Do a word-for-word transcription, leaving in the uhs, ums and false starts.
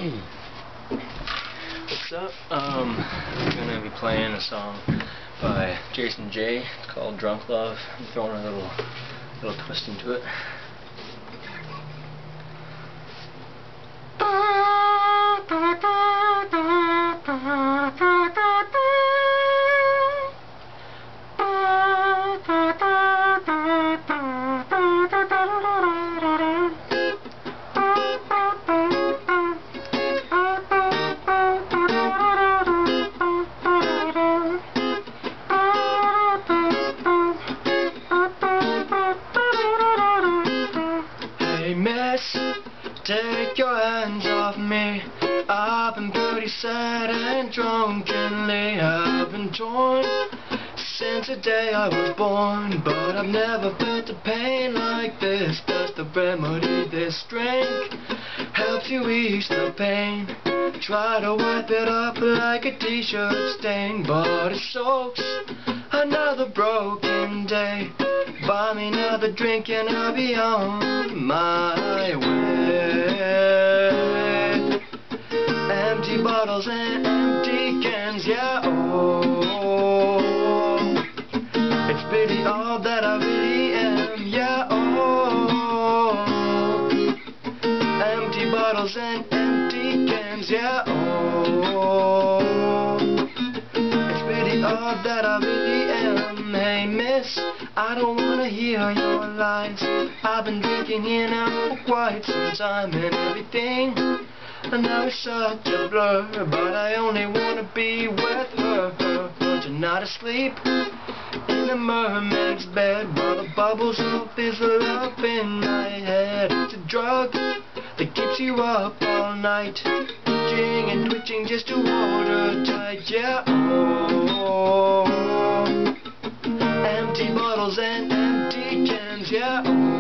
What's up? Um, I'm gonna be playing a song by Jason J. It's called Drunk Love. I'm throwing a little, little twist into it. Miss, take your hands off me. I've been pretty sad and drunkenly. I've been torn since the day I was born, but I've never felt the pain like this. That's the remedy. This drink helps you ease the pain. Try to wipe it up like a t-shirt stain, but it soaks another broken day. Buy me another drink and I'll be on my way. Empty bottles and empty cans, yeah, oh. It's pity all that I really am, yeah, oh. Empty bottles and empty cans, yeah, oh. It's pity all that I really am. Hey miss, I don't wanna hear your lies. I've been drinking here now for quite some time, and everything and now it's such a blur. But I only wanna be with her, her, her tonight asleep in a mermaid's bed, while the bubbles of fizzle up in my head. It's a drug that keeps you up all night, twitching and twitching just to hold her tight, yeah, oh. Empty bottles and empty cans, yeah, oh.